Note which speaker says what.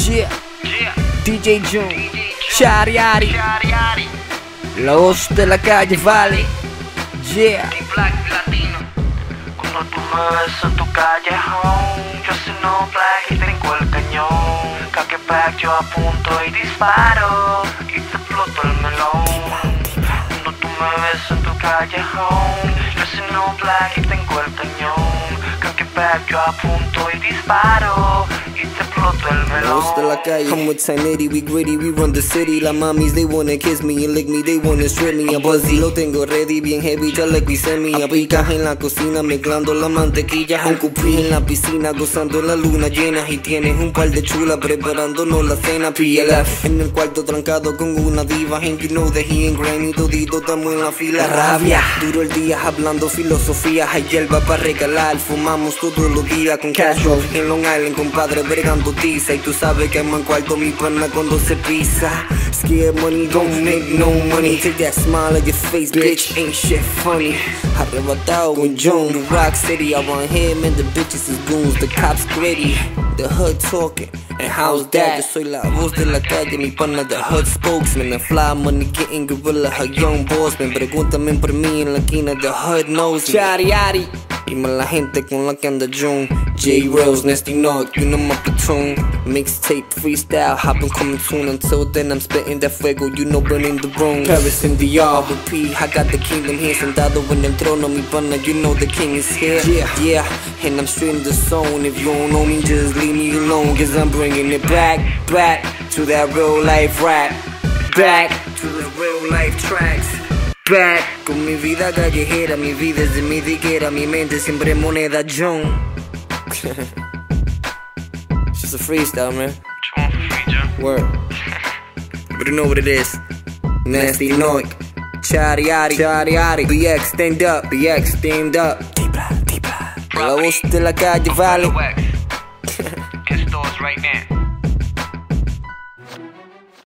Speaker 1: Yeah, DJ Jun, Chariari, la voz de la calle Valley. Yeah,
Speaker 2: cuando tú me ves en tu callejón, yo soy black y tengo el cañón. Caquepack yo apunto y disparo y te exploto el melón. Cuando tú me ves en tu callejón, yo soy black y tengo el cañón. Caquepack yo apunto y disparo y te exploto el melón.
Speaker 3: De la calle. I'm with Sanity, we gritty, we run the city. Las mamis, they wanna kiss me and lick me, they wanna strip me. I'm buzzy, lo tengo ready, bien heavy, ya like we send me. Aplicas en la cocina, mezclando la mantequilla. Un cupri en la piscina, gozando la luna llena. Y tienes un par de chulas preparándonos la cena. PLF en el cuarto trancado con una diva. And you know that he ain't grimy, todito estamos en la fila. Rabia, duro el día hablando filosofía. Hay hierba para regalar, fumamos todos los días con casual. En Long Island, compadre, bregando tiza. Y tú sabes que en cuarto mi pana cuando se pisa. Scared money don't make no money. Take that smile on your face, bitch, ain't shit funny. Arrebatado con John, the Rock City. I want him and the bitches is goons, the cops gritty. The hood talking, and how's that? Yo soy la voz de la calle, mi pana the hood spokesman. The fly money getting gorilla, her young boss man. Pregúntame por mí en la esquina, the hood knows me.
Speaker 1: Chariari.
Speaker 3: Y más la gente con la que anda June. J-Rose, Nasty Nog, you know my platoon. Mixtape, freestyle, hopping, coming soon. Until then I'm spitting that fuego, you know burning the room. Paris in the yard with P, I got the kingdom here. Sentado en el trono, mi pana, you know the king is here. Yeah, and I'm straight in the zone. If you don't know me, just leave me alone. Cause I'm bringing it back to that real life rap. Back to the real life tracks. Back con mi vida callejera, mi vida es de mi diquera, mi mente siempre moneda John. Just a freestyle, man. Word. But you know what it is. Nasty Nog, Chariari, BX stand up, BX stand up. La voz de la calle Valley.